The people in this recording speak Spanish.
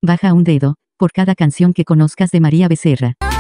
Baja un dedo por cada canción que conozcas de María Becerra.